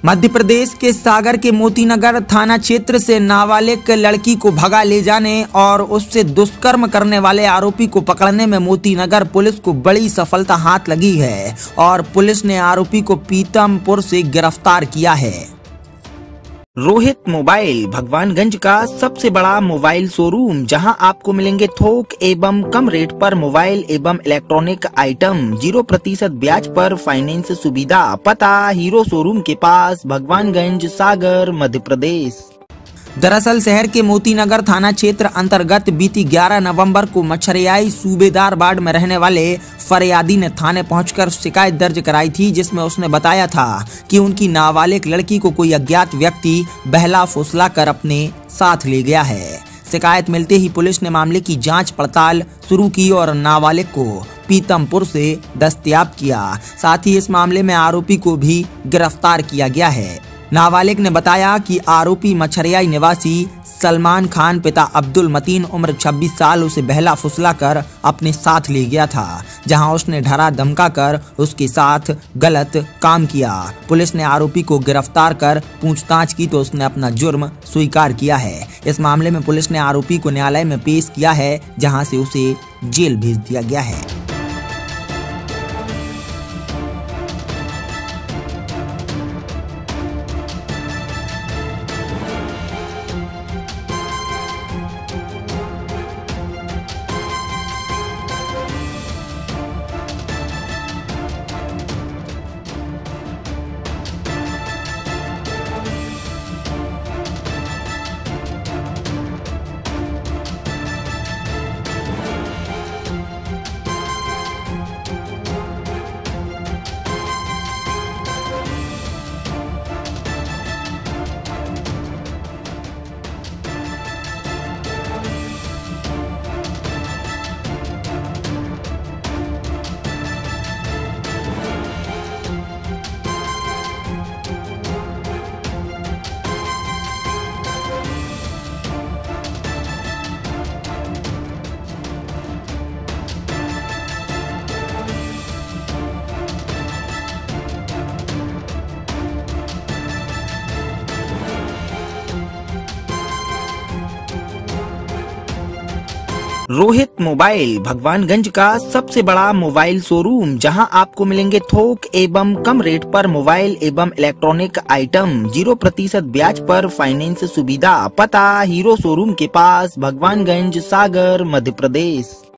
मध्य प्रदेश के सागर के मोतीनगर थाना क्षेत्र से नाबालिग लड़की को भगा ले जाने और उससे दुष्कर्म करने वाले आरोपी को पकड़ने में मोतीनगर पुलिस को बड़ी सफलता हाथ लगी है और पुलिस ने आरोपी को पीतमपुर से गिरफ्तार किया है। रोहित मोबाइल भगवानगंज का सबसे बड़ा मोबाइल शोरूम, जहां आपको मिलेंगे थोक एवं कम रेट पर मोबाइल एवं इलेक्ट्रॉनिक आइटम, 0% ब्याज पर फाइनेंस सुविधा। पता हीरो शोरूम के पास, भगवानगंज, सागर, मध्य प्रदेश। दरअसल शहर के मोतीनगर थाना क्षेत्र अंतर्गत बीती 11 नवंबर को मछरियाई सूबेदार वार्ड में रहने वाले फरियादी ने थाने पहुंचकर शिकायत दर्ज कराई थी, जिसमें उसने बताया था कि उनकी नाबालिग लड़की को कोई अज्ञात व्यक्ति बहला फुसला कर अपने साथ ले गया है। शिकायत मिलते ही पुलिस ने मामले की जांच पड़ताल शुरू की और नाबालिग को पीतमपुर से दस्तयाब किया। साथ ही इस मामले में आरोपी को भी गिरफ्तार किया गया है। नाबालिग ने बताया कि आरोपी मछरियाई निवासी सलमान खान पिता अब्दुल मतीन उम्र 26 साल उसे बहला फुसला कर अपने साथ ले गया था, जहां उसने डरा धमका कर उसके साथ गलत काम किया। पुलिस ने आरोपी को गिरफ्तार कर पूछताछ की तो उसने अपना जुर्म स्वीकार किया है। इस मामले में पुलिस ने आरोपी को न्यायालय में पेश किया है, जहां से उसे जेल भेज दिया गया है। रोहित मोबाइल भगवानगंज का सबसे बड़ा मोबाइल शोरूम, जहां आपको मिलेंगे थोक एवं कम रेट पर मोबाइल एवं इलेक्ट्रॉनिक आइटम, 0% ब्याज पर फाइनेंस सुविधा। पता हीरो शोरूम के पास, भगवानगंज, सागर, मध्य प्रदेश।